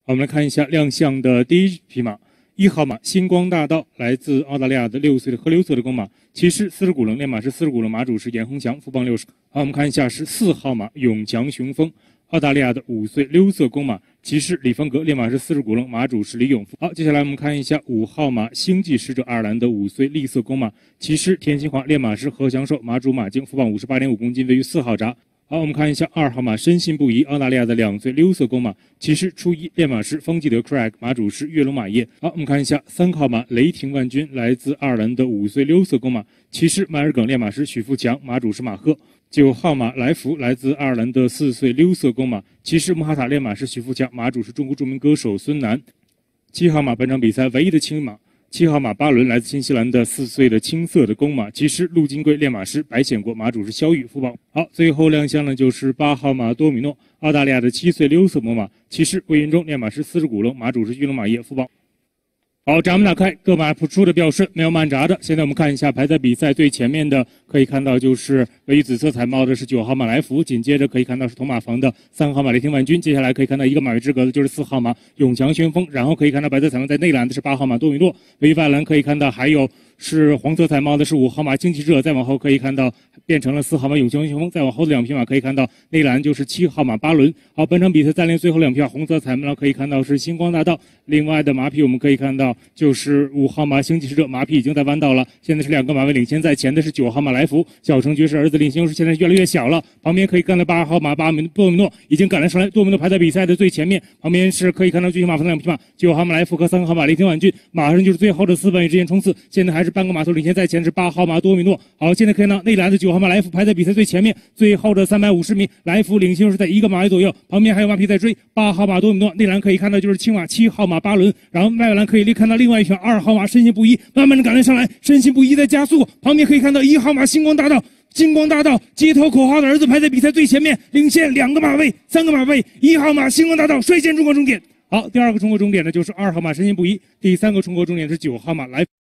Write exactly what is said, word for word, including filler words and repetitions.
我们来看一下亮相的第一匹马，一号马星光大道，来自澳大利亚的六岁的河流色的公马，骑师四十古棱，练马师四十古棱，马主是严宏祥，副磅六十。好，我们看一下是四号马永强雄风，澳大利亚的五岁溜色公马，骑师李风格，练马是四十古棱，马主是李永福。好，接下来我们看一下五号马星际使者，爱尔兰的五岁栗色公马，骑师田心华，练马师何祥寿，马主马竞，副磅五十八点五公斤，位于四号闸。好，我们看一下二号马深信不疑，澳大利亚的两岁溜色公马，骑师初一，练马师方继德 Craig， 马主是跃龙马业。好，我们看一下三号马雷霆万钧，来自爱尔兰的五岁溜色公马，骑师迈尔耿，练马师许富强，马主是马赫。九号马来福，来自爱尔兰的四岁溜色公马，骑师穆哈塔，练马师许富强，马主是中国著名歌手孙楠。七号马本场比赛唯一的青马，七号马巴伦，来自新西兰的四岁的青色的公马，骑师陆金贵，练马师白显国，马主是肖玉，副磅。好，最后亮相的就是八号马多米诺，澳大利亚的七岁溜色母马，骑师魏云中，练马师四十古棱，马主是玉龙马业，副磅。好，闸门打开，各马出的比较顺，没有慢闸的。现在我们看一下排在比赛最前面的，可以看到就是位于紫色彩帽的是九号马来福，紧接着可以看到是铜马房的三号马雷霆万钧，接下来可以看到一个马位之隔的就是四号马永强旋风，然后可以看到白色彩帽在内栏的是八号马多米诺，位于外栏可以看到还有是黄色彩帽的是五号马惊奇者，再往后可以看到变成了四号马永强旋风，再往后的两匹马可以看到内栏就是七号马巴伦。好，本场比赛暂列最后两匹马红色彩帽可以看到是星光大道，另外的马匹我们可以看到就是五号马星际使者，马匹已经在弯道了，现在是两个马位领先，在前的是九号马来福，小城爵士儿子领先优势现在越来越小了，旁边可以看到八号马巴米多米诺已经赶了上来，多米诺排在比赛的最前面，旁边是可以看到巨型马房的两匹马，九号马来福和三号马雷霆万钧，马上就是最后的四百米之间冲刺，现在还是半个马头领先，在前是八号马多米诺。好，现在可以看到内栏的九号马来福排在比赛最前面，最后的三百五十米，来福领先优势在一个马位左右，旁边还有马匹在追，八号马多米诺，内栏可以看到就是青马七号马巴伦，然后外栏可以看到另外一匹二号马深信不疑，慢慢的赶了上来，深信不疑在加速，旁边可以看到一号马星光大道，星光大道街头口号的儿子排在比赛最前面，领先两个马位，三个马位，一号马星光大道率先冲过终点。好，第二个冲过终点的就是二号马深信不疑，第三个冲过终点是九号马来。